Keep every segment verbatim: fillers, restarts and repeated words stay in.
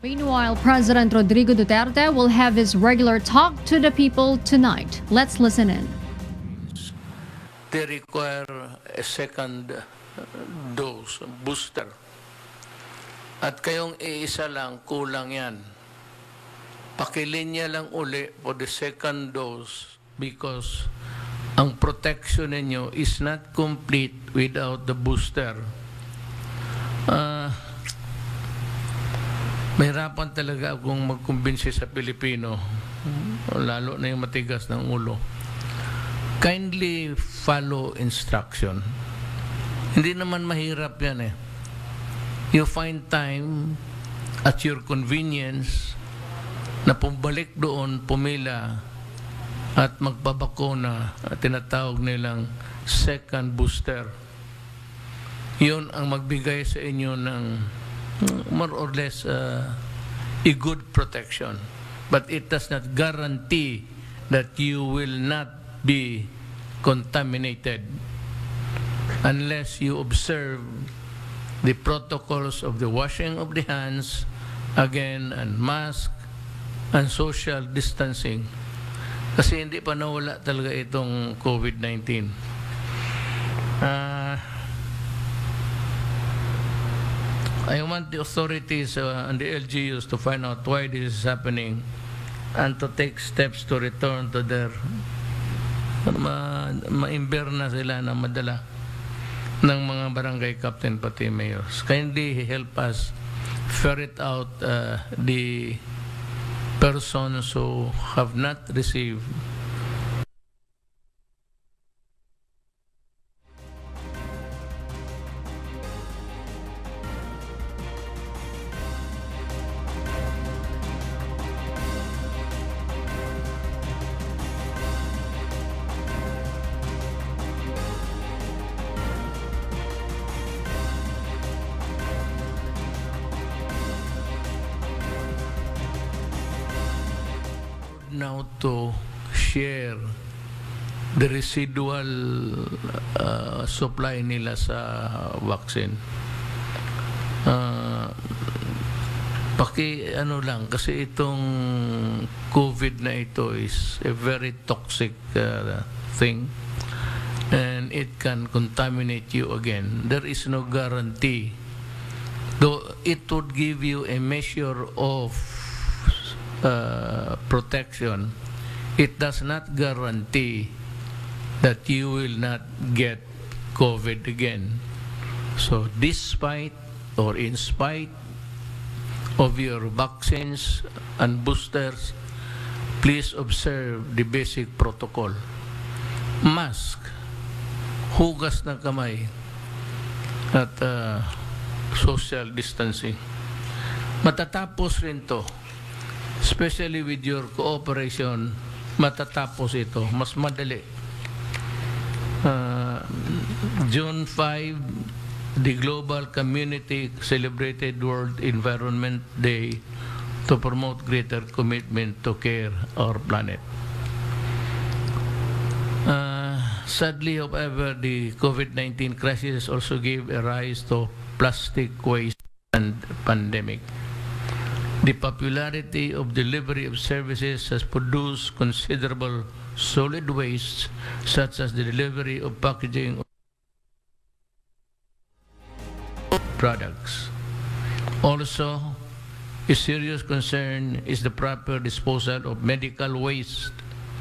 Meanwhile, President Rodrigo Duterte will have his regular talk to the people tonight. Let's listen in. They require a second dose, booster. At kayong iisa lang, kulang yan. Pakilinya lang uli for the second dose because ang protection ninyo is not complete without the booster. Uh, Mahirapan talaga akong magkumbinsi sa Pilipino, lalo na yung matigas ng ulo. Kindly follow instruction. Hindi naman mahirap yan eh. You find time at your convenience na pumbalik doon, pumila at magpabakuna at tinatawag nilang second booster. Yun ang magbigay sa inyo ng more or less uh, a good protection. But it does not guarantee that you will not be contaminated unless you observe the protocols of the washing of the hands, again, and mask, and social distancing. Kasi hindi pa nawala talaga itong COVID nineteen. Uh, I want the authorities uh, and the L G Us to find out why this is happening and to take steps to return to their ma-imber ma na sila na madala ng mga barangay captain pati mayors. Kindly help us ferret out uh, the persons who have not received now to share the residual uh, supply nila sa vaccine. Uh, paki ano lang kasi itong COVID na ito is a very toxic uh, thing and it can contaminate you again. There is no guarantee. Though it would give you a measure of Uh, protection, it does not guarantee that you will not get COVID again. So despite or in spite of your vaccines and boosters, please observe the basic protocol. Mask, hugas ng kamay, at uh, social distancing. Matatapos rin to. Especially with your cooperation, matatapos ito. Mas madali. Uh, June fifth, the global community celebrated World Environment Day to promote greater commitment to care our planet. Uh, sadly, however, the COVID nineteen crisis also gave a rise to plastic waste and pandemic. The popularity of delivery of services has produced considerable solid waste, such as the delivery of packaging products. Also, a serious concern is the proper disposal of medical waste.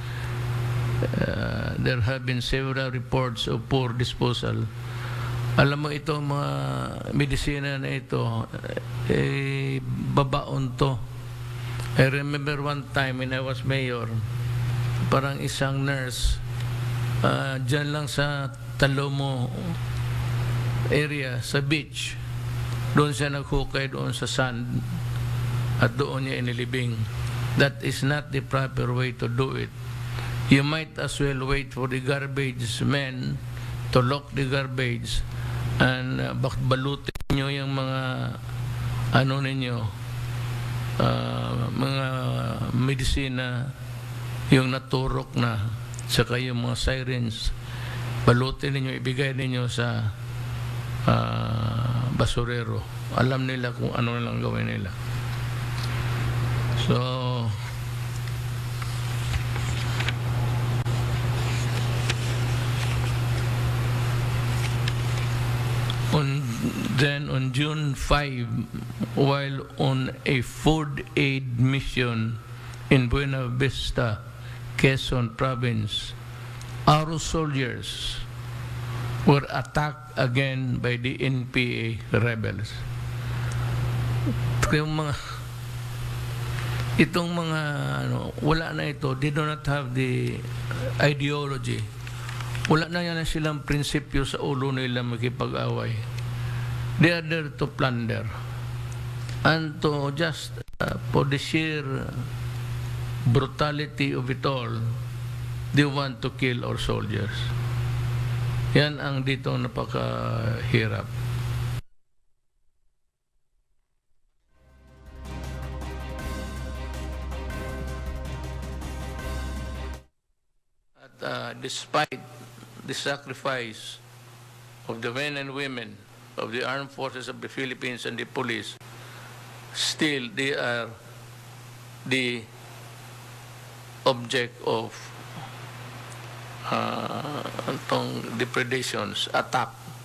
Uh, there have been several reports of poor disposal. Alam mo ito, mga medisina na ito, eh, babaon to. I remember one time when I was mayor, parang isang nurse, uh, dyan lang sa Talomo area, sa beach, doon siya naghukay doon sa sand at doon niya inilibing. That is not the proper way to do it. You might as well wait for the garbage men to lock the garbage and uh, balutin nyo yung mga ano ninyo uh, mga medisina yung naturok na saka yung mga sirens balutin ninyo, ibigay ninyo sa uh, basurero. Alam nila kung ano lang gawin nila. So, on, then on June fifth, while on a food aid mission in Buena Vista, Quezon Province, our soldiers were attacked again by the N P A rebels. Yung mga itong mga ano, wala na ito, they do not have the ideology. Wala na yan silang prinsipyo sa ulo nila makipag-away. They are there to plunder and to just uh, for the sheer brutality of it all, they want to kill our soldiers. Yan ang dito napakahirap. At uh, despite the sacrifice of the men and women of the armed forces of the Philippines and the police, still they are the object of uh, itong depredations, attack.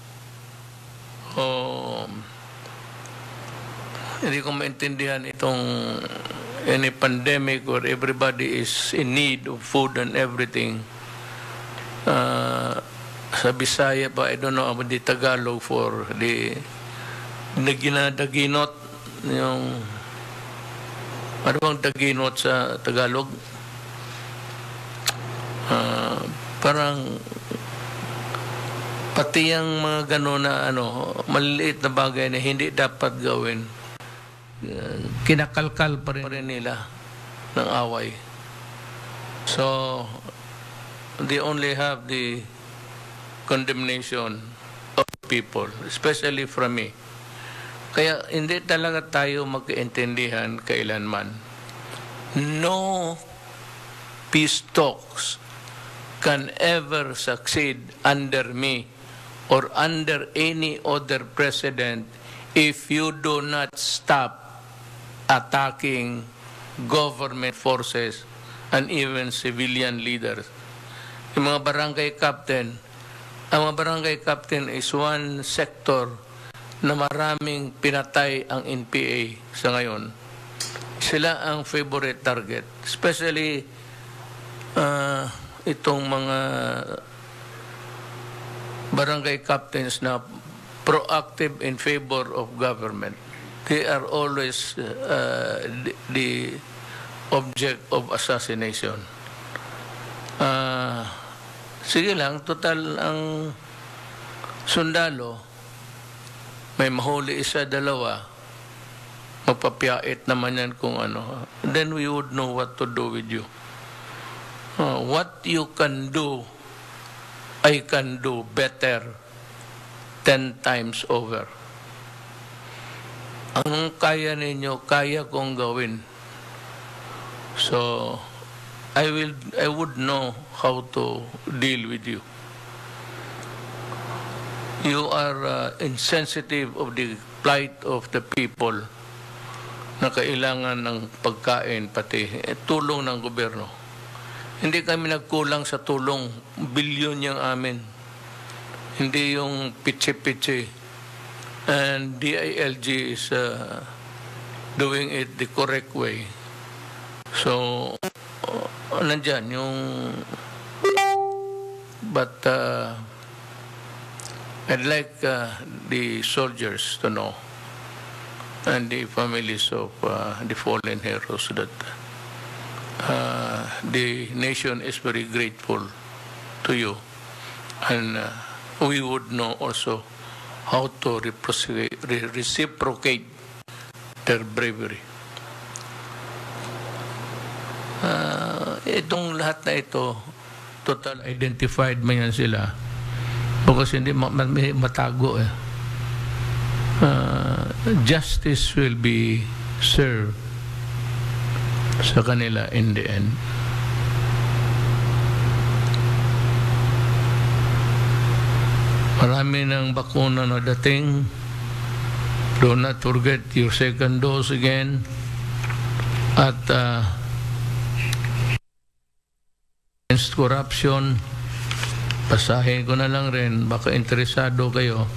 Um, hindi ko maintindihan itong any pandemic where everybody is in need of food and everything. Uh, sa Bisaya pa, I don't know about the Tagalog for the naginadaginot, yung ano bang daginot sa Tagalog? Uh, parang pati yung mga gano'n na ano, maliliit na bagay na hindi dapat gawin, uh, kinakalkal pa rin nila ng away. So, they only have the condemnation of people, especially from me. Kaya hindi talaga tayo magkaintindihan kailanman. No peace talks can ever succeed under me or under any other president if you do not stop attacking government forces and even civilian leaders. Yung mga barangay captain, ang mga barangay captain is one sector na maraming pinatay ang N P A sa ngayon. Sila ang favorite target. Especially uh, itong mga barangay captains na proactive in favor of government. They are always uh, the, the object of assassination. Uh, sige lang, total ang sundalo, may mahuli isa, dalawa, magpapiyait naman yan kung ano. Then we would know what to do with you. Uh, what you can do, I can do better ten times over. Ang kaya ninyo, kaya kong gawin. So, I will, I would know how to deal with you. You are uh, insensitive of the plight of the people na kailangan ng pagkain, pati eh, tulong ng gobyerno. Hindi kami nagkulang sa tulong, bilyon yung amin. Hindi yung pitsi-pitsi. And D I L G is uh, doing it the correct way. So, uh, nandyan yung... But uh, I'd like uh, the soldiers to know and the families of uh, the fallen heroes that uh, the nation is very grateful to you, and uh, we would know also how to reciprocate their bravery. Uh, itong lahat na ito, total identified man yan sila. Because hindi matago eh. Uh, justice will be served sa kanila in the end. Marami ng bakuna na dating. Do not forget your second dose again. At uh, against corruption, pasahin ko na lang rin, baka interesado kayo.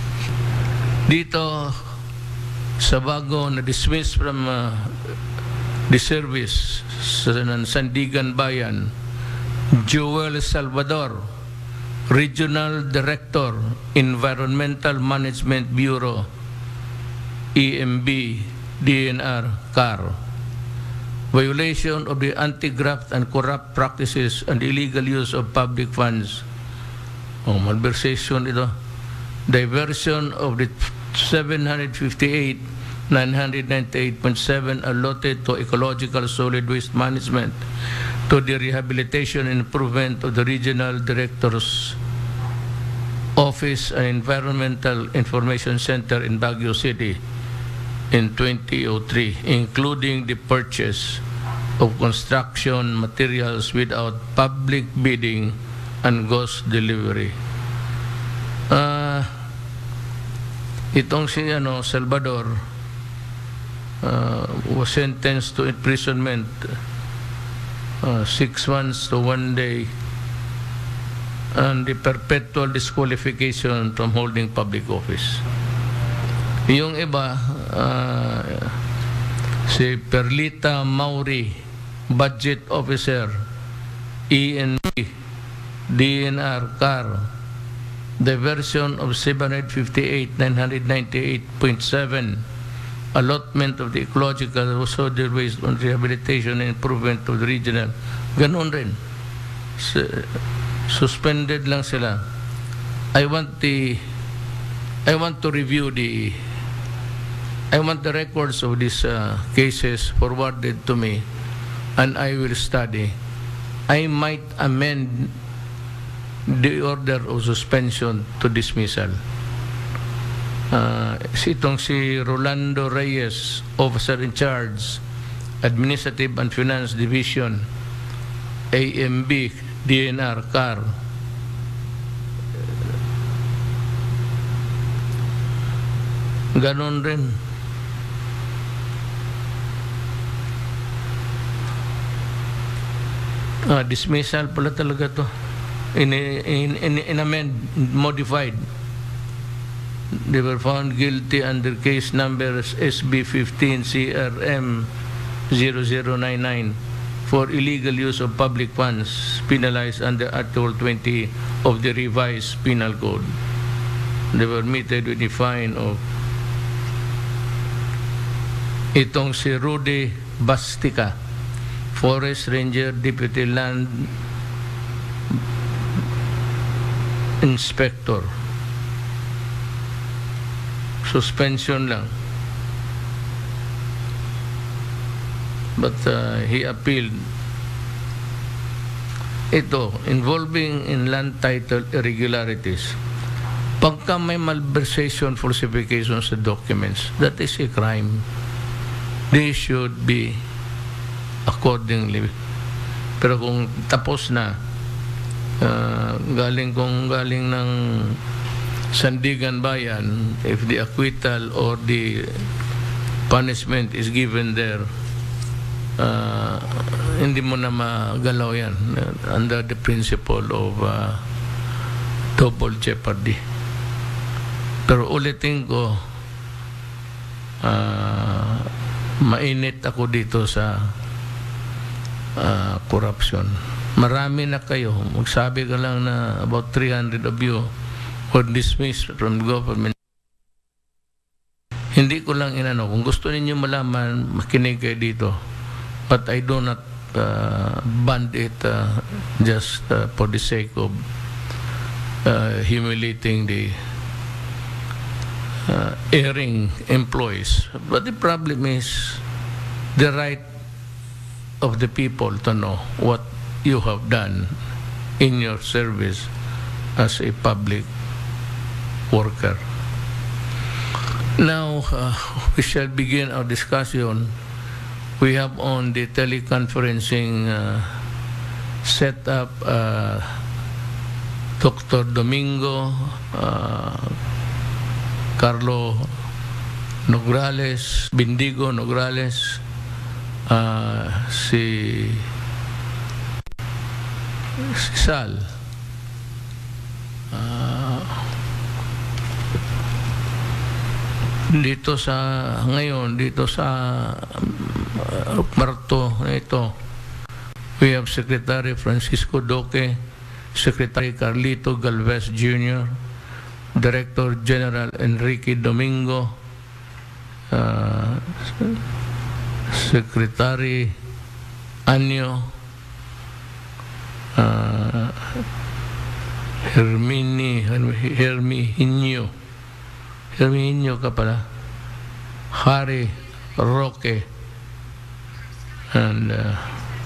Dito, sa bago na dismiss from uh, the service sa Sandigan Bayan, Joel Salvador, Regional Director, Environmental Management Bureau, E M B, D N R, C A R. Violation of the anti-graft and corrupt practices and illegal use of public funds. Oh, malversation ito. Diversion of the seven hundred fifty-eight nine hundred ninety-eight point seven allotted to ecological solid waste management to the rehabilitation and improvement of the Regional Director's Office and Environmental Information Center in Baguio City in twenty oh three, including the purchase of construction materials without public bidding and ghost delivery. Uh, itong si ano, Salvador uh, was sentenced to imprisonment uh, six months to one day and the perpetual disqualification from holding public office. Yung iba, uh, si Perlita Mauri, Budget Officer, E N B, D N R, C A R, diversion of seven hundred fifty-eight nine hundred ninety-eight point seven, allotment of the ecological solid waste on rehabilitation and improvement of the regional. Ganon rin. Suspended lang sila. I want the I want to review the I want the records of these uh, cases forwarded to me, and I will study. I might amend the order of suspension to dismissal. Uh, itong si Rolando Reyes, Officer in Charge, Administrative and Finance Division, A M B, D N R, C A R. Ganon rin. Ah, dismissal pala talaga to. In, in, in, in amend, modified. They were found guilty under case number S B fifteen C R M zero zero nine nine for illegal use of public funds, penalized under Article twenty of the revised penal code. They were meted with a fine of itong si Rudy Bastica, Forest Ranger, Deputy Land Inspector. Suspension lang. But uh, he appealed. Ito, involving in land title irregularities. Pagka may malversation, falsification sa documents, that is a crime. They should be accordingly. Pero kung tapos na, uh, galing kung galing ng Sandigan Bayan, if the acquittal or the punishment is given there, uh, hindi mo na magalaw yan uh, under the principle of uh, double jeopardy. Pero ulitin ko, uh, mainit ako dito sa uh, corruption. Marami na kayo. Magsabi ka lang na about three hundred of you were dismissed from government. Hindi ko lang inano. Kung gusto ninyo malaman, makinig kayo dito. But I do not uh, band it uh, just uh, for the sake of uh, humiliating the uh, erring employees. But the problem is the right of the people to know what you have done in your service as a public worker. Now, uh, we shall begin our discussion. We have on the teleconferencing uh, set up uh, Doctor Domingo uh, Carlo Nograles, Bindigo Nograles, uh, si si Sal, uh, dito sa ngayon dito sa uh, Marto na ito, we have Secretary Francisco Doque, Secretary Carlito Galvez Junior, Director General Enrique Domingo, uh, Secretary Anyo, uh, Hermini Herminio Herminio ka pala, Harry Roque, and uh,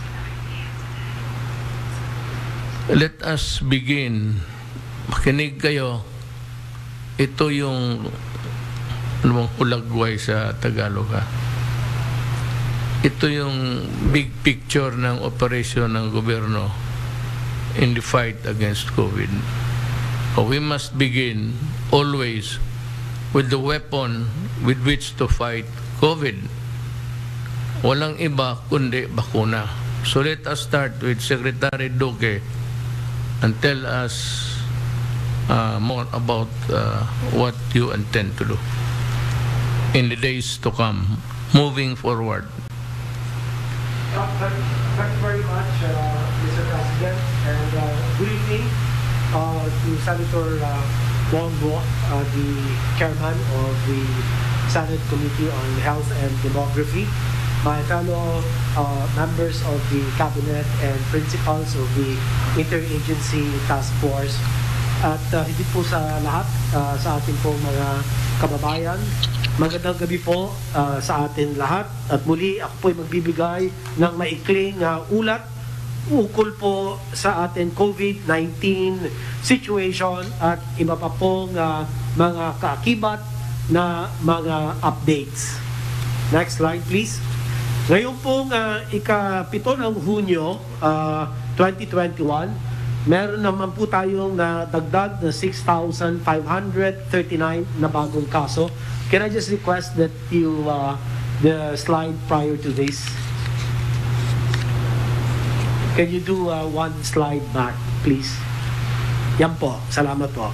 let us begin. Makinig kayo. Ito yung ano bang ulagway sa Tagalog, ha? Ito yung big picture ng operasyon ng gobyerno in the fight against COVID. So we must begin always with the weapon with which to fight COVID. Walang iba kundi bakuna. So let us start with Secretary Duque and tell us uh, more about uh, what you intend to do in the days to come, moving forward. Uh, thank, thank you very much, uh, Mister President, and uh, good evening uh, to Senator uh, Bongo, uh, the chairman of the Senate Committee on Health and Demography, my fellow uh, members of the Cabinet and principals of the Interagency Task Force, at uh, higit po sa lahat, uh, sa ating pong mga kababayan, magandang gabi po uh, sa atin lahat. At muli ako po ay magbibigay ng maikling uh, ulat ukol po sa ating COVID nineteen situation at iba pa pong uh, mga kaakibat na mga updates. Next slide please. Ngayon pong uh, ikapito ng Hunyo uh, twenty twenty-one, meron naman po tayong nadagdag na six thousand five hundred thirty-nine na bagong kaso. Can I just request that you uh, the slide prior to this? Can you do uh, one slide back, please? Yan po. Salamat po.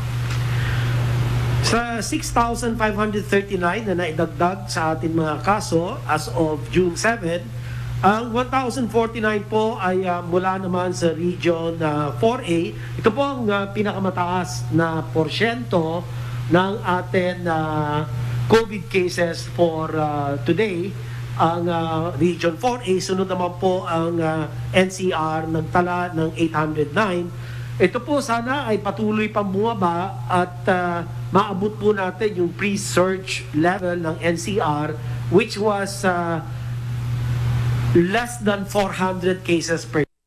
Sa six thousand five hundred thirty-nine na naidagdag sa ating mga kaso as of June seventh, ang one thousand forty-nine po ay uh, mula naman sa Region uh, four A. Ito po ang uh, pinakamataas na porsyento ng ating uh, COVID cases for uh, today. Ang uh, Region four A, sunod naman po ang uh, N C R, nagtala ng eight hundred nine. Ito po sana ay patuloy pang bumaba at uh, maabot po natin yung pre-surge level ng N C R, which was uh, less than four hundred cases per day.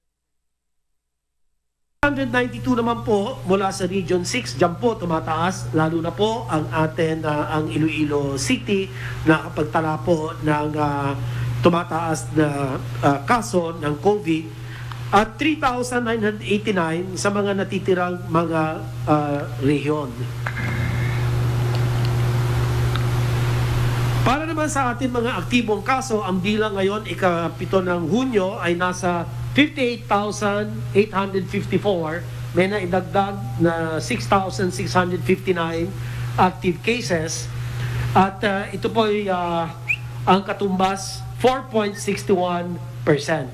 one hundred ninety-two naman po mula sa Region six, dyan po tumataas, lalo na po ang atin, uh, ang Iloilo City, na kapagtala po ng uh, tumataas na uh, kaso ng COVID, at three thousand nine hundred eighty-nine sa mga natitirang mga uh, rehiyon. Para naman sa atin mga aktibong kaso, ang bilang ngayon ikapito ng Hunyo ay nasa fifty-eight thousand eight hundred fifty-four, may naidagdag na six thousand six hundred fifty-nine active cases, at uh, ito po ay uh, ang katumbas four point six one percent.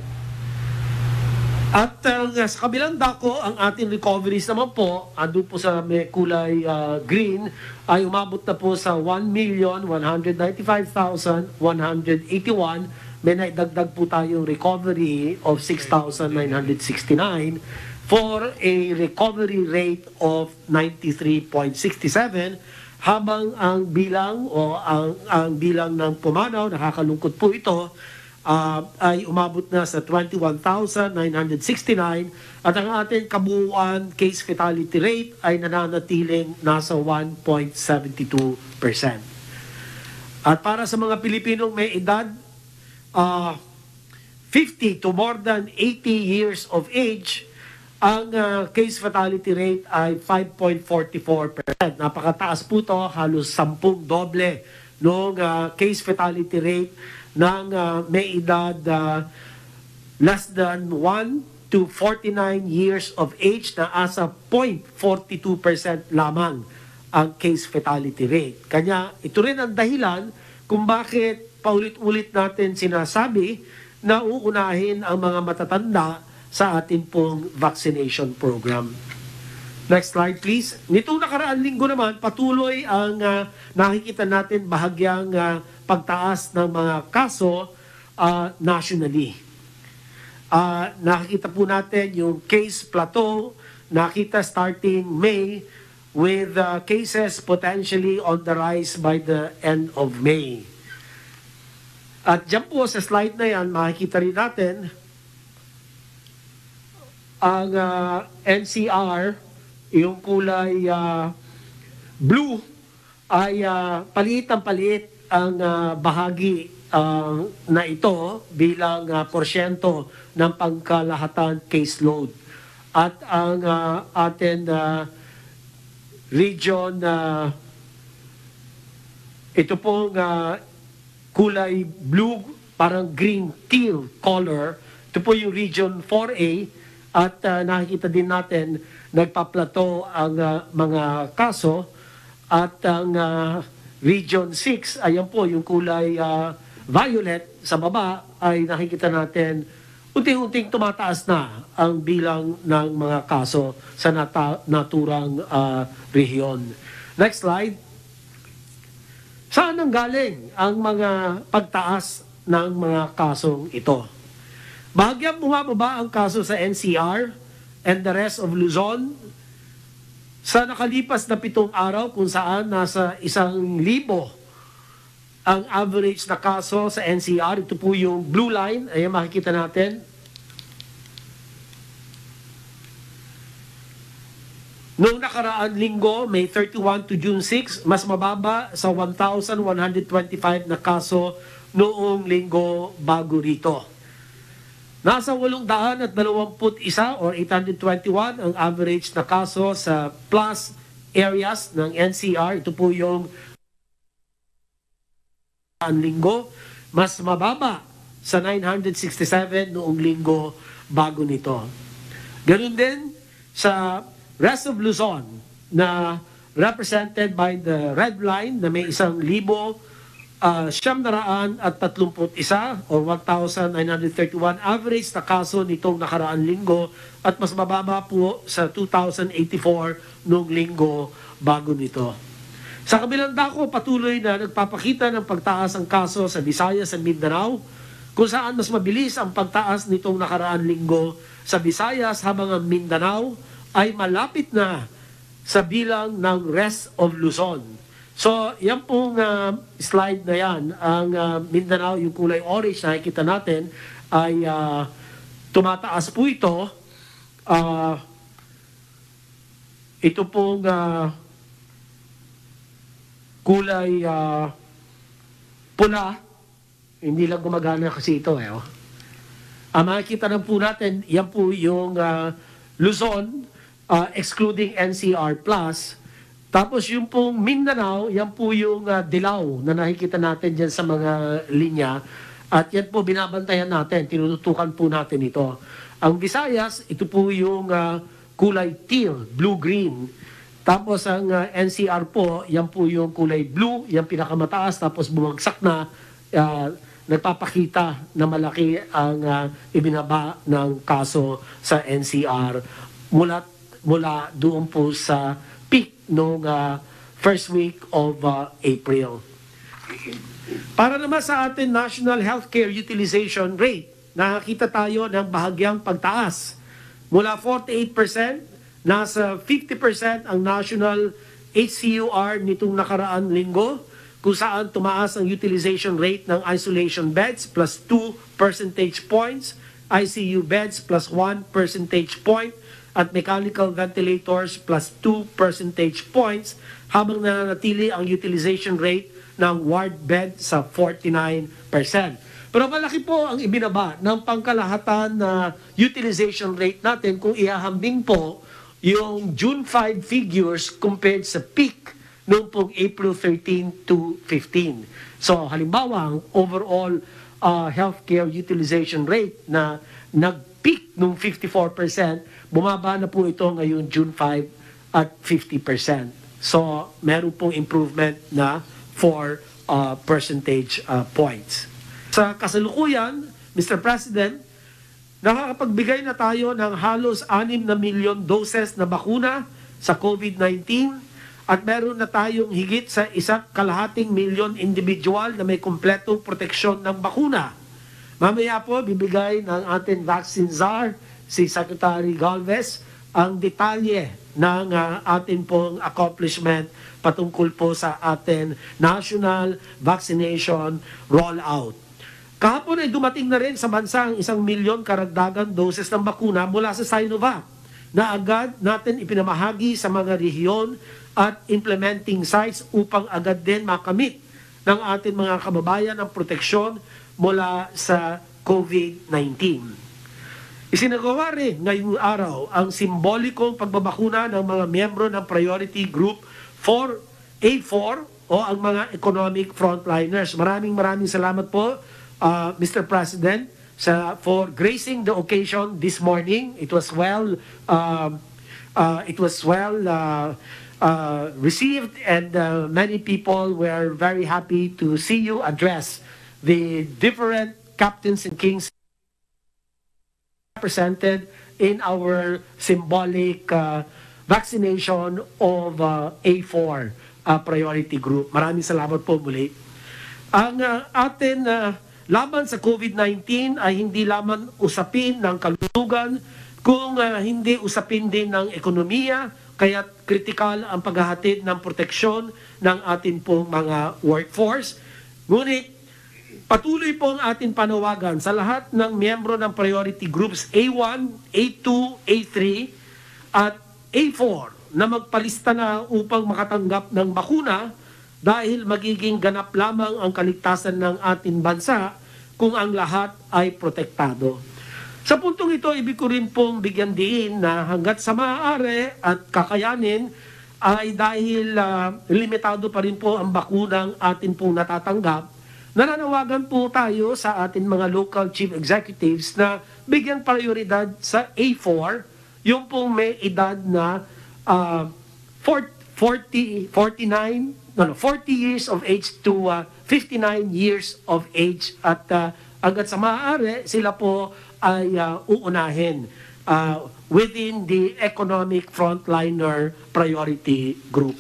At uh, sa kabilang dako, ang ating recoveries naman po, ando po sa may kulay uh, green, ay umabot na po sa one million one hundred ninety-five thousand one hundred eighty-one. May naidagdag po tayong recovery of six thousand nine hundred sixty-nine for a recovery rate of ninety-three point six seven, habang ang bilang o ang, ang bilang ng pumanaw, nakakalungkot po ito, uh, ay umabot na sa twenty-one thousand nine hundred sixty-nine, at ang ating kabuuan case fatality rate ay nananatiling nasa one point seven two percent. At para sa mga Pilipinong may edad Uh, fifty to more than eighty years of age, ang uh, case fatality rate ay five point four four percent. Napakataas po ito, halos sampung doble noong uh, case fatality rate ng uh, may edad uh, less than one to forty-nine years of age na asa zero point four two percent lamang ang case fatality rate. Kanya ito rin ang dahilan kung bakit paulit-ulit natin sinasabi na uunahin ang mga matatanda sa ating pong vaccination program. Next slide please. Nitong nakaraan linggo naman, patuloy ang uh, nakikita natin bahagyang uh, pagtaas ng mga kaso uh, nationally. Uh, nakikita po natin yung case plateau, nakita starting May with uh, cases potentially on the rise by the end of May. At dyan po sa slide na yan, makikita rin natin ang uh, N C R, yung kulay uh, blue, ay uh, paliit ang paliit ang uh, bahagi uh, na ito bilang uh, porsyento ng pangkalahatan caseload. At ang uh, atin uh, region na uh, ito pong uh, kulay blue, parang green teal color, ito po yung region four A at uh, nakikita din natin nagpaplato ang uh, mga kaso at ang uh, region six, ayan po yung kulay uh, violet sa baba ay nakikita natin unti-unting tumataas na ang bilang ng mga kaso sa nata- naturang uh, rehiyon. Next slide. Saan ang galing ang mga pagtaas ng mga kasong ito? Bahagyang bumababa ang kaso sa N C R and the rest of Luzon sa nakalipas na pitong araw kung saan nasa isang libo ang average na kaso sa N C R. Ito po yung blue line. Ayan, makikita natin. Noong nakaraan linggo, May thirty-one to June six, mas mababa sa one thousand one hundred twenty-five na kaso noong linggo bago rito. Nasa walong daan at dalawamput isa or eight hundred twenty-one ang average na kaso sa plus areas ng N C R. Ito po yung linggo, mas mababa sa nine hundred sixty-seven noong linggo bago nito. Ganun din sa rest of Luzon na represented by the red line na may isang libo Uh, siyam na raan at tatlumput isa or one thousand nine hundred thirty-one average na kaso nitong nakaraan linggo at mas mababa po sa two thousand eighty-four noong linggo bago nito. Sa kabilang dako, patuloy na nagpapakita ng pagtaas ang kaso sa Visayas at Mindanao, kung saan mas mabilis ang pagtaas nitong nakaraan linggo sa Visayas habang ang Mindanao ay malapit na sa bilang ng rest of Luzon. So, yan pong uh, slide na yan, ang uh, Mindanao, yung kulay orange na nakikita natin, ay uh, tumataas po ito. Uh, ito pong uh, kulay uh, pula, hindi lang gumagana kasi ito. Eh, oh. Ang makikita na po natin, yan po yung uh, Luzon, uh, excluding N C R plus. Tapos yung pong Mindanao, yan po yung uh, dilaw na nakikita natin dyan sa mga linya. At yan po binabantayan natin, tinututukan po natin ito. Ang Visayas, ito po yung uh, kulay teal, blue-green. Tapos ang uh, N C R po, yan po yung kulay blue, yan pinakamataas. Tapos bumagsak na, uh, nagpapakita na malaki ang uh, ibinaba ng kaso sa N C R mula, mula doon po sa peak noong uh, first week of uh, April. Para naman sa ating national healthcare utilization rate, nakakita tayo ng bahagyang pagtaas. Mula forty-eight percent, nasa fifty percent ang national H C U R nitong nakaraan linggo, kung saan tumaas ang utilization rate ng isolation beds plus two percentage points, I C U beds plus one percentage point, at mechanical ventilators plus two percentage points, habang nananatili ang utilization rate ng ward bed sa forty-nine percent. Pero malaki po ang ibinaba ng pangkalahatan na utilization rate natin kung ihahambing po yung June five figures compared sa peak noong pong April thirteen to fifteen. So halimbawa, ang overall uh, healthcare utilization rate na nag-peak nung fifty-four percent, bumaba na po ito ngayong June fifth at fifty percent. So, meron pong improvement na four uh, percentage uh, points. Sa kasalukuyan, Mister President, nakakapagbigay na tayo ng halos anim na milyon doses na bakuna sa COVID nineteen at meron na tayong higit sa isang kalahating milyon individual na may kumpletong proteksyon ng bakuna. Mamaya po, bibigay ng ating vaccine czar, si Secretary Galvez, ang detalye ng uh, ating pong accomplishment patungkol po sa ating national vaccination rollout. Kahapon ay dumating na rin sa bansa ang isang milyon karagdagang doses ng bakuna mula sa Sinovac na agad natin ipinamahagi sa mga rehiyon at implementing sites upang agad din makamit ng ating mga kababayan ang proteksyon mula sa COVID nineteen. Isinagawa rin ngayong araw ang simbolikong pagbabakuna ng mga miyembro ng Priority Group four A four o ang mga economic frontliners. Maraming maraming salamat po, uh, Mister President, sa for gracing the occasion this morning. It was well, uh, uh, it was well uh, uh, received, and uh, many people were very happy to see you address the different captains and kings presented in our symbolic uh, vaccination of uh, A four uh, priority group. Maraming salamat po muli. Ang uh, atin uh, laban sa COVID nineteen ay hindi lamang usapin ng kalusugan, kung uh, hindi usapin din ng ekonomiya, kaya kritikal ang paghahatid ng proteksyon ng atin pong mga workforce. Ngunit patuloy po ang ating panawagan sa lahat ng miyembro ng priority groups A one, A two, A three at A four na magpalista na upang makatanggap ng bakuna dahil magiging ganap lamang ang kaligtasan ng ating bansa kung ang lahat ay protektado. Sa puntong ito, ibig ko rin pong bigyan din na hanggat sa maaari at kakayanin ay dahil uh, limitado pa rin po ang bakunang atin pong natatanggap, nananawagan po tayo sa ating mga local chief executives na bigyan prioridad sa A four, yung pong may edad na uh, forty, forty-nine, no, no, forty years of age to uh, fifty-nine years of age, at uh, hanggat sa maaari sila po ay uh, uunahin uh, within the economic frontliner priority group.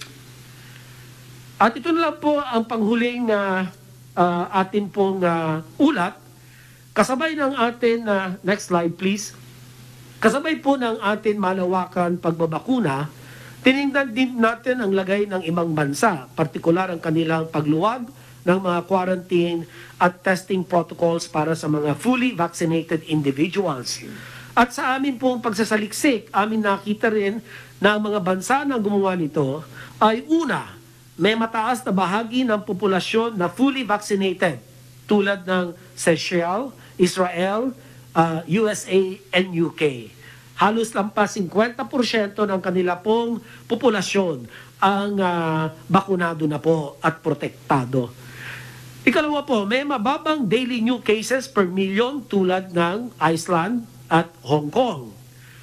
At ito na lang po ang panghuling uh, Uh, atin pong uh, ulat, kasabay ng atin, uh, next slide please, kasabay po ng atin malawakan pagbabakuna, tinignan din natin ang lagay ng ibang bansa, partikular ang kanilang pagluwag ng mga quarantine at testing protocols para sa mga fully vaccinated individuals. At sa amin pong pagsasaliksik, amin nakita rin na ang mga bansa na gumawa nito ay una, may mataas na bahagi ng populasyon na fully vaccinated tulad ng Seychelles, Israel, uh, U S A, and U K. Halos lampas fifty percent ng kanila pong populasyon ang uh, bakunado na po at protektado. Ikalawa po, may mababang daily new cases per million tulad ng Iceland at Hong Kong.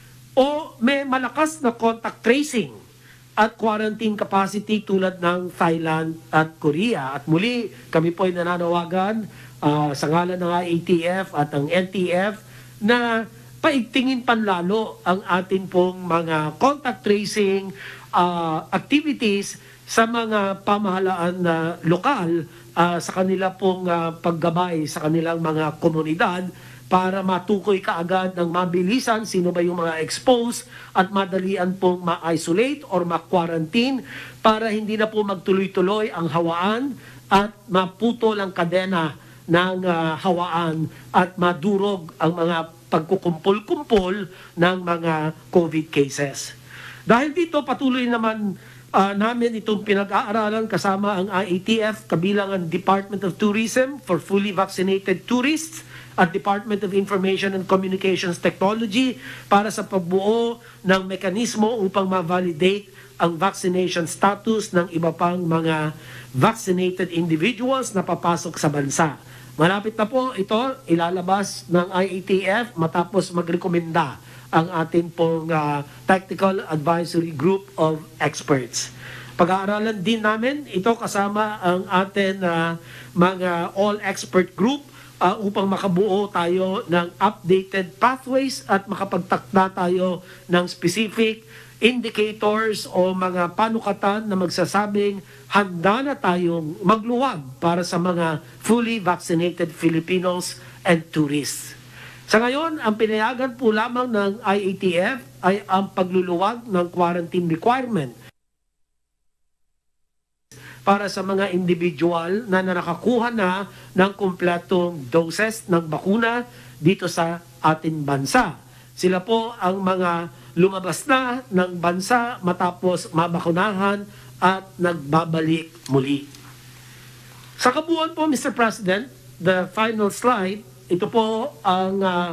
O may malakas na contact tracing at quarantine capacity tulad ng Thailand at Korea. At muli, kami po ay nananawagan uh, sa ngalan ng A T F at ng N T F na paigtingin panlalo ang atin pong mga contact tracing uh, activities sa mga pamahalaan na uh, lokal uh, sa kanila pong uh, paggabay sa kanilang mga komunidad para matukoy kaagad ng mabilisan sino ba yung mga exposed at madalian pong ma-isolate or ma-quarantine para hindi na po magtuloy-tuloy ang hawaan at maputol ang kadena ng uh, hawaan at madurog ang mga pagkukumpol-kumpol ng mga COVID cases. Dahil dito patuloy naman uh, namin itong pinag-aaralan kasama ang I A T F, kabilang ang Department of Tourism for fully vaccinated tourists at Department of Information and Communications Technology para sa pagbuo ng mekanismo upang ma-validate ang vaccination status ng iba pang mga vaccinated individuals na papasok sa bansa. Malapit na po ito ilalabas ng I A T F matapos magrekomenda ang ating pong uh, Technical Advisory Group of Experts. Pag-aaralan din namin ito kasama ang ating uh, mga all-expert group uh, upang makabuo tayo ng updated pathways at makapagtakda tayo ng specific indicators o mga panukatan na magsasabing handa na tayong magluwag para sa mga fully vaccinated Filipinos and tourists. Sa ngayon, ang pinayagan po lamang ng I A T F ay ang pagluluwag ng quarantine requirement para sa mga individual na nakakuha na ng kumpletong doses ng bakuna dito sa ating bansa. Sila po ang mga lumabas na ng bansa matapos mabakunahan at nagbabalik muli. Sa kabuuan po, Mister President, the final slide, ito po ang uh,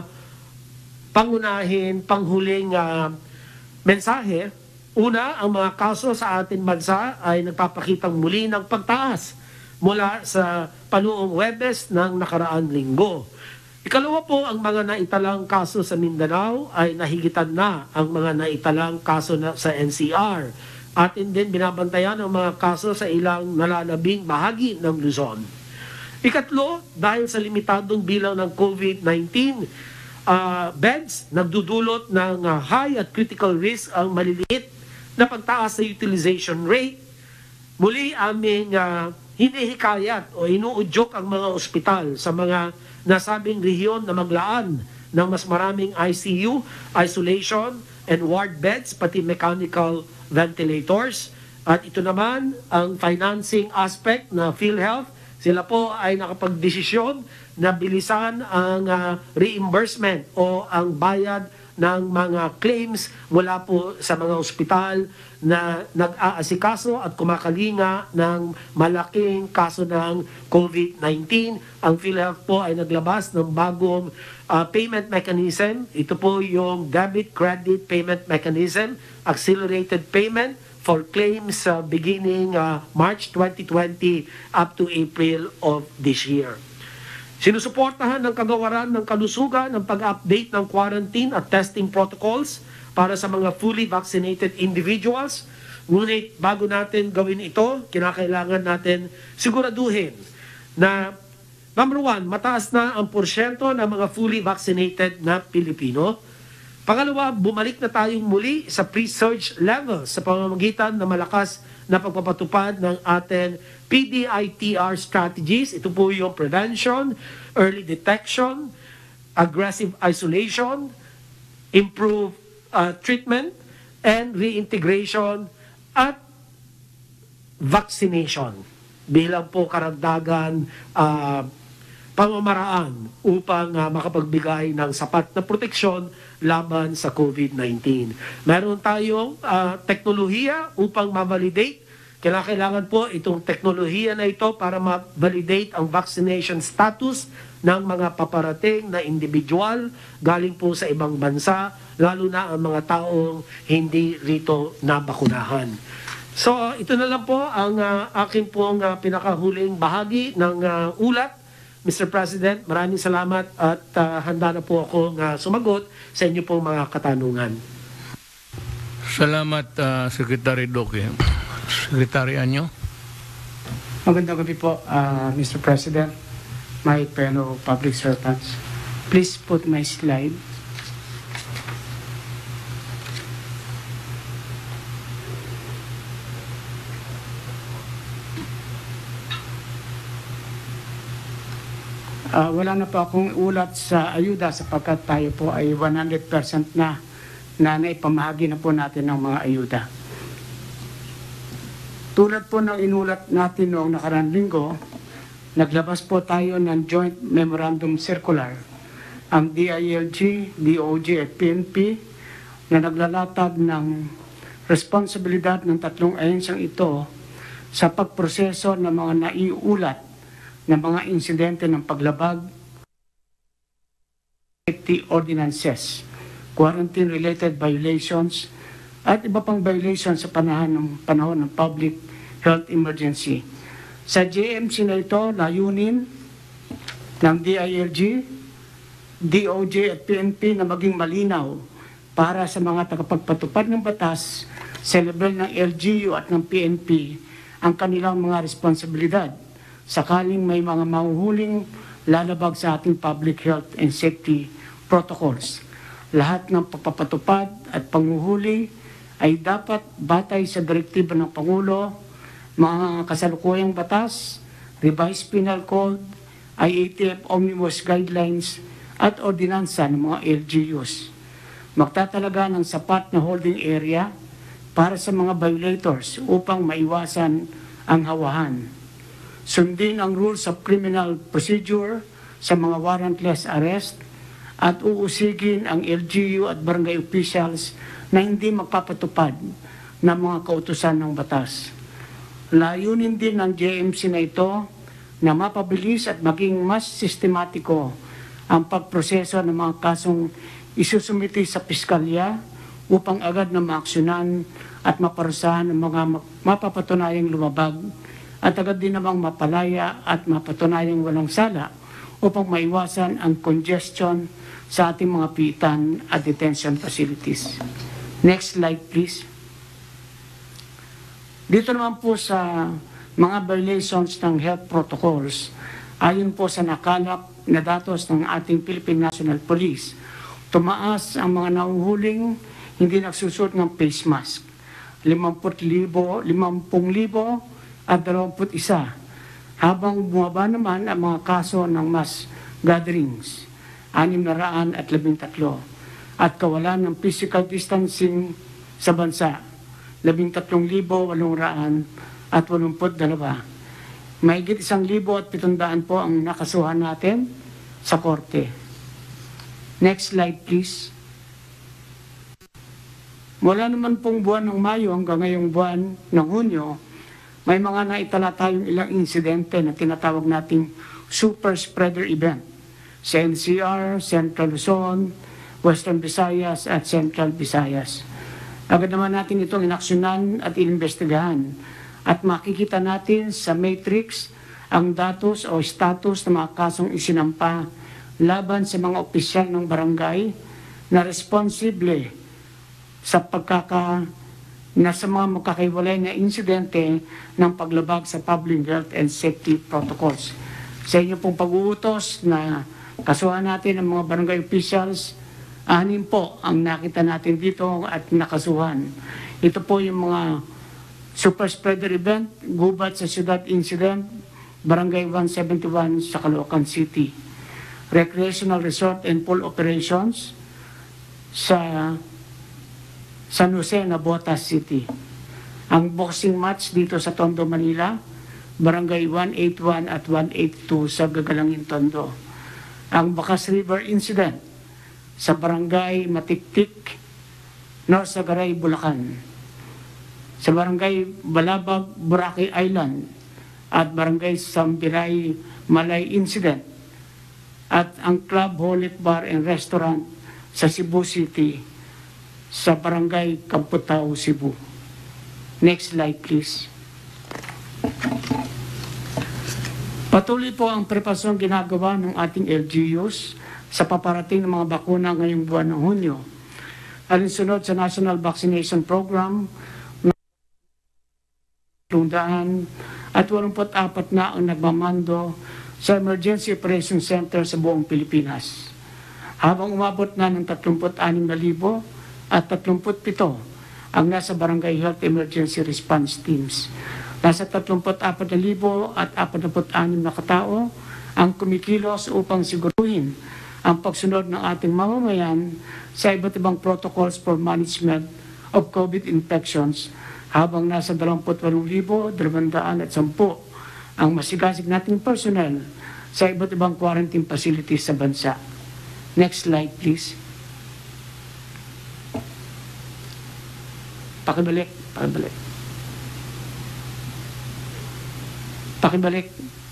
pangunahin, panghuling uh, mensahe. Una, ang mga kaso sa ating bansa ay nagpapakitang muli ng pagtaas mula sa panuong Huwebes ng nakaraang linggo. Ikalawa po, ang mga naitalang kaso sa Mindanao ay nahigitan na ang mga naitalang kaso na sa N C R. Atin din binabantayan ang mga kaso sa ilang nalalabing bahagi ng Luzon. Ikatlo, dahil sa limitadong bilang ng COVID nineteen uh, beds, nagdudulot ng uh, high at critical risk ang maliliit na pagtaas sa utilization rate. Muli aming uh, hinihikayat o inuudyok ang mga ospital sa mga nasabing rehiyon na maglaan ng mas maraming I C U, isolation, and ward beds, pati mechanical ventilators. At ito naman, ang financing aspect na PhilHealth, sila po ay nakapagdesisyon na bilisan ang uh, reimbursement o ang bayad ng mga claims mula po sa mga ospital na nag-aasikaso at kumakalinga ng malaking kaso ng COVID nineteen. Ang PhilHealth po ay naglabas ng bagong uh, payment mechanism. Ito po yung debit credit payment mechanism, accelerated payment for claims uh, beginning uh, March twenty twenty up to April of this year. Sinusuportahan ng kagawaran ng kalusugan ng pag-update ng quarantine at testing protocols para sa mga fully vaccinated individuals. Ngunit bago natin gawin ito, kinakailangan natin siguraduhin na number one, mataas na ang porsyento ng mga fully vaccinated na Pilipino. Pangalawa, bumalik na tayong muli sa pre-surge levels sa pamamagitan ng malakas na pagpapatupad ng ating P D I T R strategies. Ito po yung prevention, early detection, aggressive isolation, improve uh, treatment, and reintegration at vaccination bilang po karagdagan uh, pamamaraan upang uh, makapagbigay ng sapat na proteksyon laban sa COVID nineteen. Meron tayong uh, teknolohiya upang ma-validate. Kailangan po itong teknolohiya na ito para ma-validate ang vaccination status ng mga paparating na individual galing po sa ibang bansa, lalo na ang mga taong hindi rito nabakunahan. So ito na lang po ang uh, aking pong uh, pinakahuling bahagi ng uh, ulat. Mister President, maraming salamat at uh, handa na po akong uh, sumagot sa inyo pong mga katanungan. Salamat, uh, Secretary Doke. Secretary Anyo. Magandang gabi po, uh, Mister President, my fellow public servants. Please put my slide. Uh, wala na po akong ulat sa ayuda sapagkat tayo po ay one hundred percent na na naipamahagi na po natin ng mga ayuda. Tulad po ng inulat natin noong nakarang linggo, naglabas po tayo ng Joint Memorandum Circular, ang D I L G, D O J at P N P na naglalatag ng responsibilidad ng tatlong ahensyang ito sa pagproseso ng mga naiulat ng mga insidente ng paglabag, safety ordinances, quarantine-related violations, at iba pang violations sa panahon ng, panahon ng public health emergency. Sa J M C na ito, layunin, ng D I L G, D O J at P N P na maging malinaw para sa mga tagapagpatupad ng batas sa level ng L G U at ng P N P ang kanilang mga responsibilidad sakaling may mga mahuhuling lalabag sa ating public health and safety protocols. Lahat ng pagpapatupad at panghuhuli ay dapat batay sa direktiba ng Pangulo, mga kasalukuyang batas, revised penal code, I A T F omnibus guidelines at ordinansa ng mga L G Us. Magtatalaga ng sapat na holding area para sa mga violators upang maiwasan ang hawahan. Sundin ang rules of criminal procedure sa mga warrantless arrest at uusigin ang L G U at barangay officials na hindi magpapatupad ng mga kautusan ng batas. Layunin din ng J M C na ito na mapabilis at maging mas sistematiko ang pagproseso ng mga kasong isusumiti sa piskalya upang agad na maaksyonan at maparusahan ang mga mapapatunayang lumabag at agad din namang mapalaya at mapatunayang walang sala upang maiwasan ang congestion sa ating mga piitan at detention facilities. Next slide please. Dito naman po sa mga violations ng health protocols, ayon po sa nakalap na datos ng ating Philippine National Police, tumaas ang mga nahuhuling hindi nagsusuot ng face mask, limampu libo at dalawampu't isa, habang bumaba naman ang mga kaso ng mass gatherings, anim na raan at labing tatlo, at kawalan ng physical distancing sa bansa, labing tatlong libo, walong raan at walumput dalawa. Mahigit isang libo at pitundaan po ang nakasuhan natin sa korte. Next slide please. Mula naman pong buwan ng Mayo hanggang ngayong buwan ng Hunyo, may mga naitala tayong ilang insidente na tinatawag nating super spreader event sa N C R, Central Luzon, Western Visayas at Central Visayas. Agad naman natin itong inaksyonan at inimbestigahan at makikita natin sa matrix ang datos o status ng mga kasong isinampa laban sa mga opisyal ng barangay na responsible sa pagkaka na sa mga magkakaiwalay na insidente ng paglabag sa public health and safety protocols. Sa inyo pong pag-uutos na kasuhan natin ang mga barangay officials, anim po ang nakita natin dito at nakasuhan. Ito po yung mga super spreader event, gubat sa syudad incident, barangay one seventy-one sa Caloocan City. Recreational resort and pool operations sa San Jose, Navotas City. Ang boxing match dito sa Tondo, Manila, barangay one eighty-one at one eighty-two sa Gagalangin, Tondo. Ang Bacas River incident sa barangay Matiktik, North Sagaray, Bulacan. Sa barangay Balabag, Boracay Island at barangay Sambiray, Malay incident. At ang Club Holit Bar and Restaurant sa Cebu City sa barangay Kamputao, Cebu. Next slide please. Patuloy po ang preparasyon ginagawa ng ating L G Us sa paparating ng mga bakuna ngayong buwan ng Hunyo. Alinsunod sa National Vaccination Program, tundaan at walumput apat na ang nagmamando sa Emergency Operation Center sa buong Pilipinas. Habang umabot na ng tatlumput anim na libo at tatlumput pito ang nasa Barangay Health Emergency Response Teams. Nasa tatlumput apat na libo at apatnamput anim na katao ang kumikilos upang siguruhin ang pagsunod ng ating mamamayan sa iba't ibang protocols for management of COVID infections, habang nasa dalawampu't walong libo, dalawandaan at sampu ang masigasig nating personnel sa iba't ibang quarantine facilities sa bansa. Next slide please. Pakibalik, pakibalik. Pakibalik.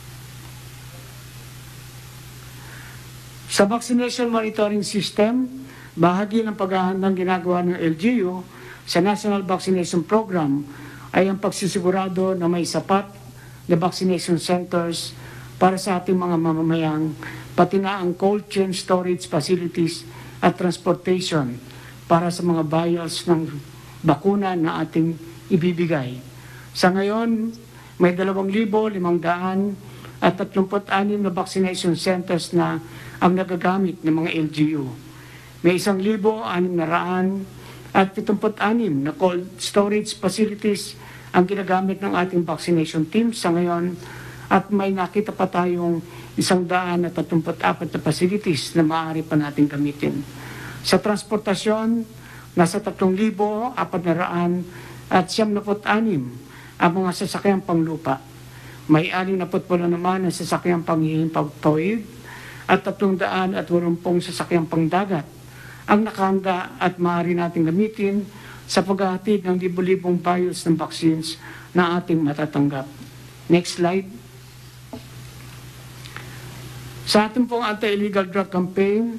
Sa vaccination monitoring system, bahagi ng paghahandang ginagawa ng L G U sa National Vaccination Program ay ang pagsisigurado na may sapat na vaccination centers para sa ating mga mamamayang, pati na ang cold chain storage facilities at transportation para sa mga vials ng bakuna na ating ibibigay. Sa ngayon, may dalawang libo limang daan at tatlumpu't anim na vaccination centers na ang nagagamit ng mga L G U. May isang libo anim na raan at pitumput anim na cold storage facilities ang ginagamit ng ating vaccination team sa ngayon, at may nakita pa tayong isang daan at tatlumpu't apat na facilities na maaari pa natin gamitin. Sa transportasyon, nasa tatlong libo apat na raan at siyam na put anim ang mga sasakyang panglupa. May anim na put walo naman ang sasakyang panghihimpapawid at tatlong daan at walumpung sasakyang pangdagat ang nakahanda at maaari natin gamitin sa paghahatid ng libo-libong vials ng vaccines na ating matatanggap. Next slide. Sa ating pong anti-illegal drug campaign,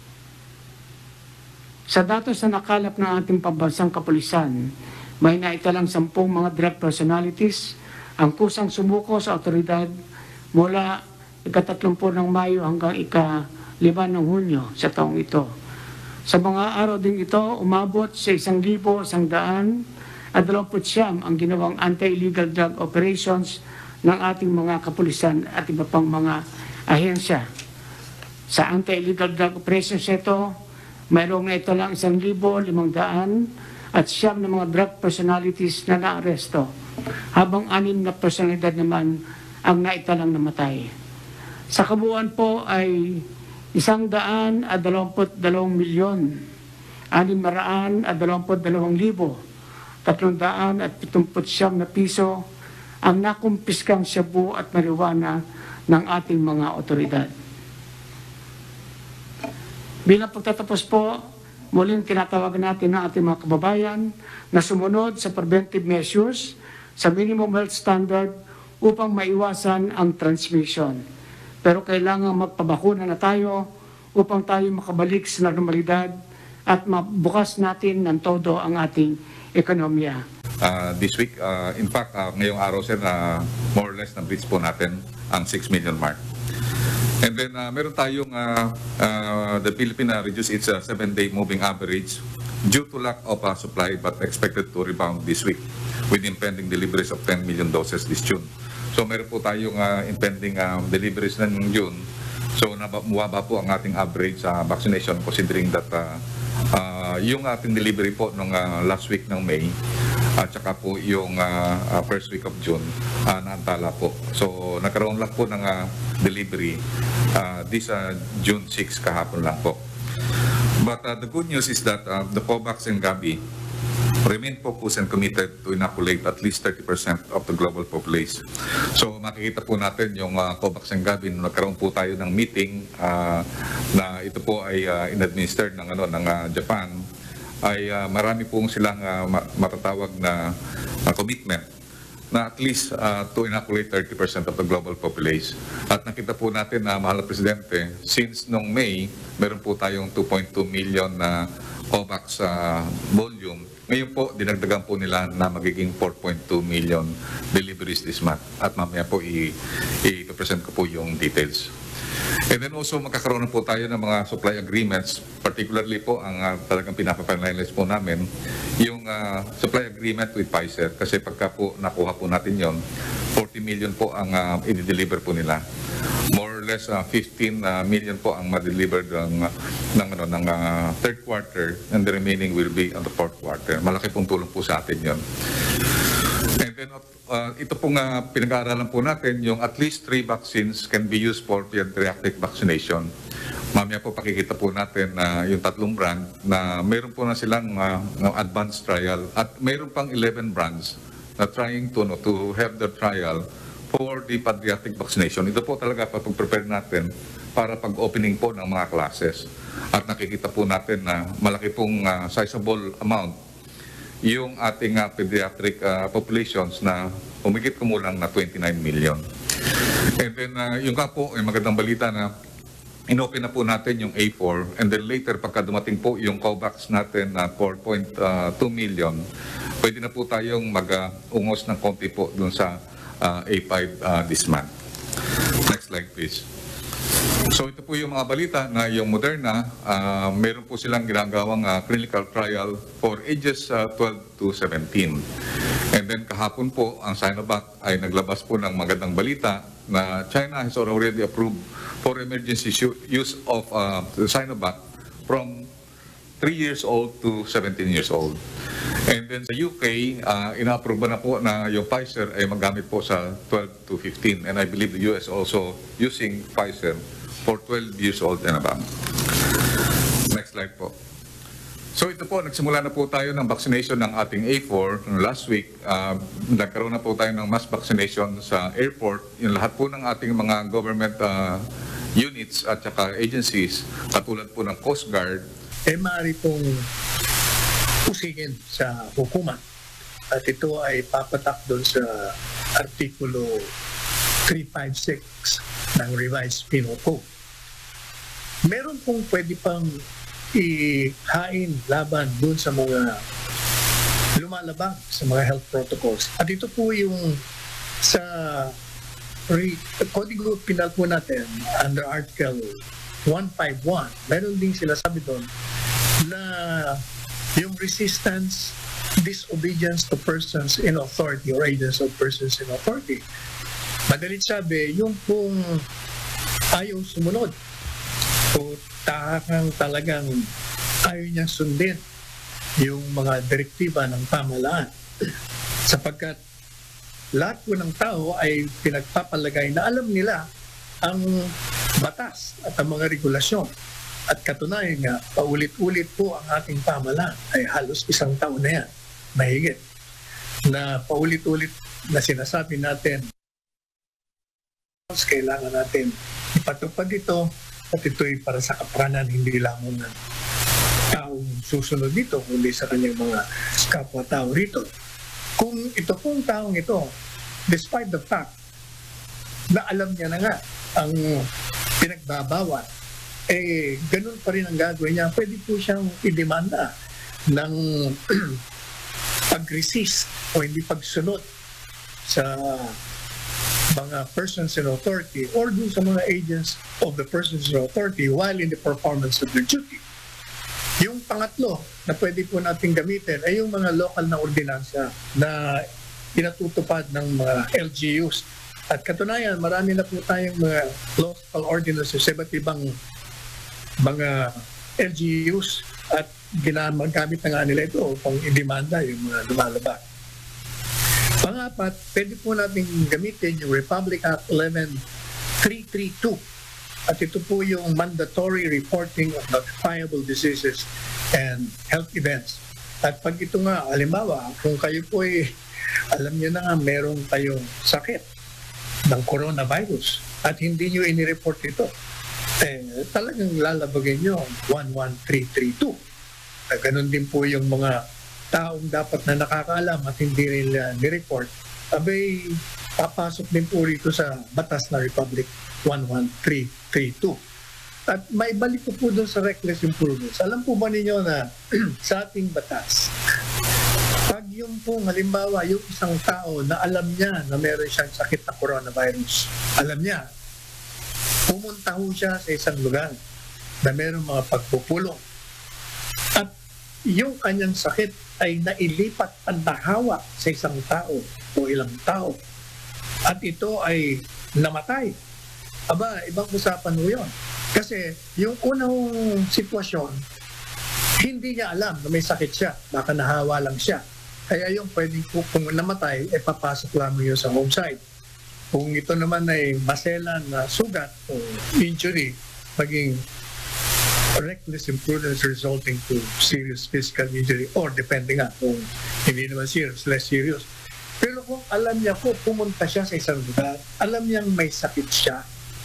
sa datos na nakalap ng ating pambansang kapulisan, may naitalang sampung mga drug personalities ang kusang sumuko sa otoridad mula ika-tatlumpu ng Mayo hanggang ika-lima ng Hunyo sa taong ito. Sa mga araw din ito, umabot sa isang libo, isang daan at dalawamput siyam ang ginawang anti-illegal drug operations ng ating mga kapulisan at iba pang mga ahensya. Sa anti-illegal drug operations ito, mayroong na ito lang isang libo, limang daan at siyam na mga drug personalities na naaresto, habang anim na personalidad naman ang naitalang namatay. Sa kabuuan po ay isang daan at dalawamput dalawang milyon, anim na raan at dalawamput dalawang libo, tatlong daan at pitumput siyam na piso ang nakumpiskang shabu at marijuana ng ating mga otoridad. Bilang pagtatapos po, muling tinatawagan natin ang ating mga kababayan na sumunod sa preventive measures sa minimum health standard upang maiwasan ang transmission. Pero kailangan magpabakuna na tayo upang tayo makabalik sa normalidad at mabukas natin ng todo ang ating ekonomiya. Uh, this week, uh, in fact, uh, ngayong araw sir, uh, more or less na-breach po natin ang six million mark. And then uh, meron tayong uh, uh, the Philippines uh, reduced its uh, seven-day moving average due to lack of uh, supply, but expected to rebound this week with impending deliveries of ten million doses this June. So meron po tayong uh, impending uh, deliveries na ng June. So nababa po ang ating average sa uh, vaccination, considering that uh, uh, yung ating delivery po nung uh, last week ng May at saka po yung uh, uh, first week of June uh, naantala po. So nagkaroon lang po ng uh, delivery uh, this uh, June sixth kahapon lang po. But uh, the good news is that uh, the COVAX and Gavi remain focused and committed to inoculate at least thirty percent of the global population. So makikita po natin yung uh, COVAX and Gavi, nung nagkaroon po tayo ng meeting uh, na ito po ay uh, in-administered ng, ano, ng uh, Japan, ay uh, marami pong silang uh, matatawag na uh, commitment na at least uh, to inoculate thirty percent of the global population. At nakita po natin na, mahal na Presidente, since nung May, meron po tayong two point two million na COVAX uh, volume. Ngayon po, dinagdagan po nila na magiging four point two million deliveries this month. At mamaya po i-present ko po yung details. And then also magkakaroon po tayo ng mga supply agreements, particularly po ang uh, talagang pinapapanalyze po namin, yung uh, supply agreement with Pfizer. Kasi pagka po nakuha po natin yon, forty million po ang uh, i-deliver po nila. More or less uh, fifteen million po ang ma-deliver ng, ng, ano, ng uh, third quarter, and the remaining will be on the fourth quarter. Malaki pong tulong po sa atin yon. And then uh, ito pong uh, pinag-aaralan po natin, yung at least three vaccines can be used for pediatric vaccination. Mamaya po pakikita po natin na uh, yung tatlong brand na mayroon po na silang uh, advanced trial, at mayroon pang eleven brands na trying to, no, to have the trial for the pediatric vaccination. Ito po talaga pag-prepare natin para pag-opening po ng mga classes. At nakikita po natin na malaki pong uh, sizable amount yung ating uh, pediatric uh, populations na humigit kumulang na twenty-nine million. And then uh, yung ka po, ay magandang balita na inopen na po natin yung A four, and then later pagka dumating po yung COVAX natin na uh, four point two million, pwede na po tayong mag-ungos uh, ng konti po dun sa uh, A five uh, this month. Next slide. slide please. So ito po yung mga balita na yung Moderna, uh, meron po silang ginagawang uh, clinical trial for ages uh, twelve to seventeen. And then kahapon po, ang Sinovac ay naglabas po ng magandang balita na China has already approved for emergency use of uh, the Sinovac from three years old to seventeen years old. And then sa U K, uh, ina-approve na po na yung Pfizer ay magamit po sa twelve to fifteen. And I believe the U S also using Pfizer for twelve years old and above. Next slide po. So ito po, nagsimula na po tayo ng vaccination ng ating A four. Last week, uh, nagkaroon na po tayo ng mass vaccination sa airport. Yung lahat po ng ating mga government uh, units at saka agencies, katulad po ng Coast Guard, eh maaari pong usigin sa hukuman. At ito ay papatak doon sa Artikulo three fifty-six ng Revised Penal Code. Meron pong pwede pang ihain laban doon sa mga lumalabang sa mga health protocols. At ito po yung sa Kodigo Penal po natin under Article one fifty-one, meron din sila sabi doon na yung resistance, disobedience to persons in authority or agents of persons in authority. Madalit sabi, yung pong ayaw sumunod o takang talagang ayaw niyang sundin yung mga direktiba ng pamahalaan. Sapagkat lahat po ng tao ay pinagpapalagay na alam nila ang batas at ang mga regulasyon. At katunayan nga, paulit-ulit po ang ating pamahalaan ay halos isang taon na yan, mahigit, na paulit-ulit na sinasabi natin kailangan natin ipatupad ito at ito'y para sa kapakanan, hindi lamang ng taong susunod dito, kundi sa kanyang mga kapwa-tao rito. Kung ito pong taong ito, despite the fact na alam niya na nga ang pinagbabawal, eh, ganun pa rin ang gagawin niya. Pwede po siyang idemanda ng pag-resist o hindi pagsunod sa mga persons in authority or dun sa mga agents of the persons in authority while in the performance of their duty. Yung pangatlo na pwede po natin gamitin ay yung mga local na ordinansya na pinatutupad ng mga L G Us. At katunayan, marami na po tayong mga local ordinances sa iba't ibang mga L G Us at ginagamit na nga nila ito upang idemanda yung mga lumalabas. Pangapat, pwede po natin gamitin yung Republic Act eleven three thirty-two at ito po yung mandatory reporting of notifiable diseases and health events. At pag ito nga, halimbawa, kung kayo po ay alam niyo na nga meron kayong sakit ng coronavirus at hindi nyo inireport ito, eh, talagang lalabagin nyo one one three three two. Eh, ganun din po yung mga taong dapat na nakakaalam at hindi nila nireport, abay, papasok din po rito sa batas na Republic one one three three two. At may balik ko po doon sa reckless imprudence. Alam po ba ninyo na sa ating batas, pag yung pong halimbawa, yung isang tao na alam niya na meron siyang sakit na coronavirus, alam niya, pumunta ho siya sa isang lugar na meron mga pagpupulong. At yung kanyang sakit ay nailipat ang nahawa sa isang tao o ilang tao. At ito ay namatay. Aba, ibang usapan mo yun. Kasi yung unang sitwasyon, hindi niya alam na may sakit siya. Baka nahawa lang siya. Kaya yung pwedeng kung namatay, eh papasok lamang yun sa home site. Kung ito naman ay maselan na sugat o injury, maging reckless imprudence resulting to serious physical injury or depending nga kung hindi naman serious, less serious. Pero kung alam niya po, pumunta siya sa isang lugar, alam niyang may sakit siya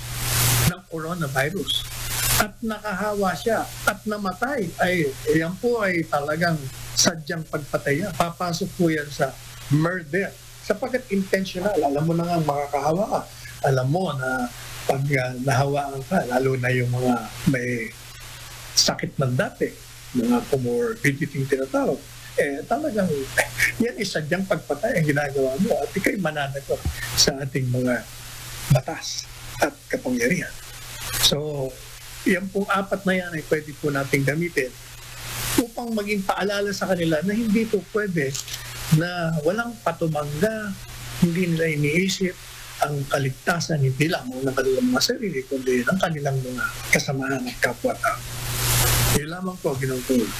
ng coronavirus at nakahawa siya at namatay, ay yan po ay talagang sadyang pagpatay. Papasok po yan sa murder. Sapagkat intentional, alam mo na nga makakahawa ka. Alam mo na pag uh, nahawaan ka, lalo na yung mga may sakit ng dati, mga comorbidity tinatawag, eh talagang yan ay sadyang pagpatay ang ginagawa mo at ikay mananagot sa ating mga batas. at kapangyarihan. So, yan pong apat na yan ay pwede po nating gamitin upang maging paalala sa kanila na hindi po pwede na walang patumangga, hindi nila iniisip ang kaligtasan hindi lamang ng kanilang mga sarili, kundi ng kanilang mga kasamahan at kapwa-tao. Yun lamang po, Ginoong Pangulo.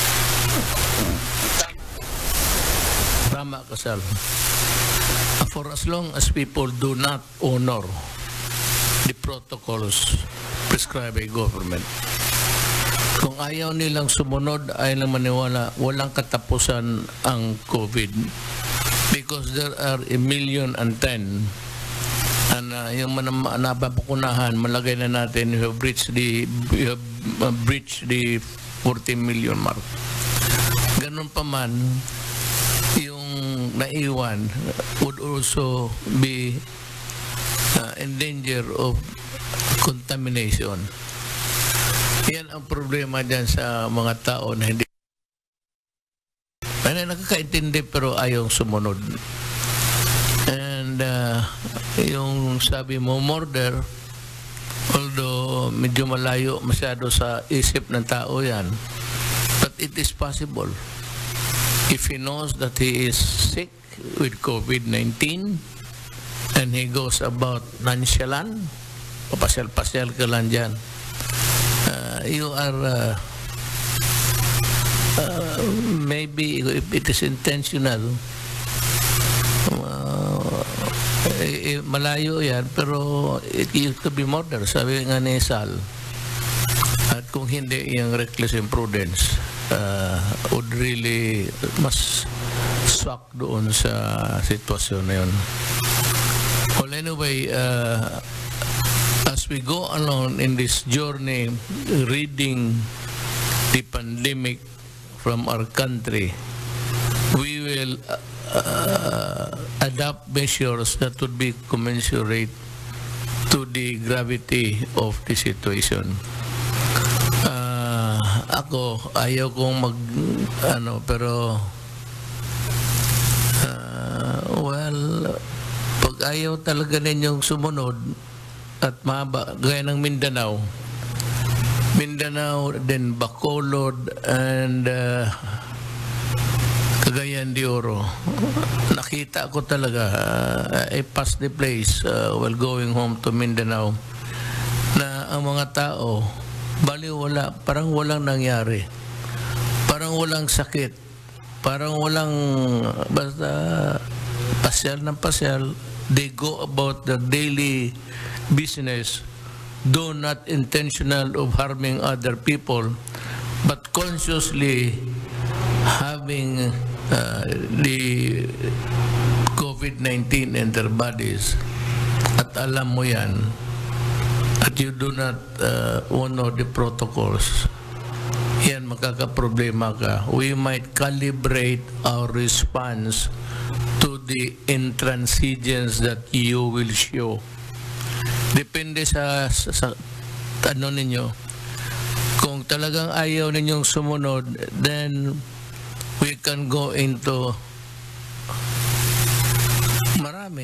Tama ka, Sal. For as long as people do not honor the protocols prescribed by government, kung ayaw nilang sumunod, ayaw lang maniwala, walang katapusan ang COVID. Because there are a million and ten. And uh, yung nababakunahan, malagay na natin, we have breached the, we have uh, breached the forty million mark. Ganun pa man, yung naiwan would also be uh, in danger of contamination. Yan ang problema dyan sa mga tao na hindi na nakakaintindi pero ayaw sumunod. And uh, yung sabi mo, murder, although medyo malayo masyado sa isip ng tao yan, but it is possible. If he knows that he is sick with COVID nineteen and he goes about nonchalant, papasyal-pasyal ka lang dyan, uh, you are uh, uh, maybe if it is intentional, uh, eh, eh, malayo yan, pero it, it could be murder, sabi nga ni Sal. At kung hindi, yung reckless imprudence uh, would really mas swak doon sa sitwasyon na yun. Well, anyway, uh, as we go along in this journey, reading the pandemic from our country, we will uh, uh, adopt measures that would be commensurate to the gravity of the situation. Uh, ako, ayaw kong mag, ano, pero, uh, well, pag ayaw talaga ninyong sumunod at mahaba, gaya ng Mindanao, Mindanao, then Bacolod, and uh, Cagayan de Oro. Nakita ko talaga, uh, I passed the place uh, while going home to Mindanao, na ang mga tao, bali wala, parang walang nangyari. Parang walang sakit. Parang walang, basta pasyal ng pasyal, they go about their daily business, though not intentional of harming other people, but consciously having uh, the COVID nineteen in their bodies. At alam mo yan, at you do not uh, honor the protocols, yan, magkakaproblema ka. We might calibrate our response to the intransigence that you will show. Depende sa, sa, sa ano ninyo. Kung talagang ayaw ninyong sumunod, then we can go into marami.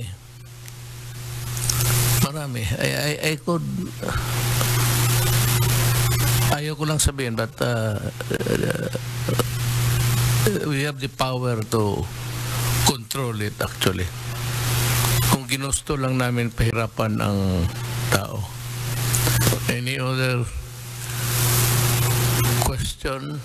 Marami. I, I, I could ayaw ko lang sabihin, but uh, uh, we have the power to control it actually. Kung ginusto lang namin pahirapan ang tao. Any other question?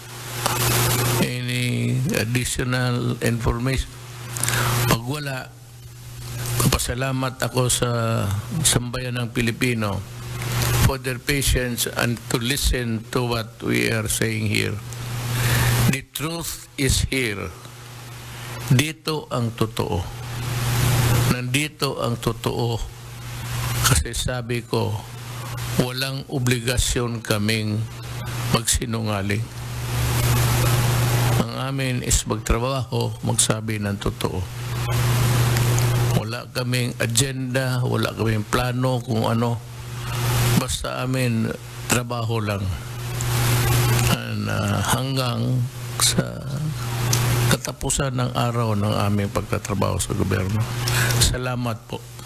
Any additional information? Pag wala, pasalamat ako sa sambayan ng Pilipino for their patience and to listen to what we are saying here. The truth is here. Dito ang totoo. Nandito ang totoo. Kasi sabi ko, walang obligasyon kaming magsinungaling. Ang amin is magtrabaho, magsabi ng totoo. Wala kaming agenda, wala kaming plano kung ano. Basta amin, trabaho lang. And, uh, hanggang sa katapusan ng araw ng aming pagtatrabaho sa gobyerno. Salamat po.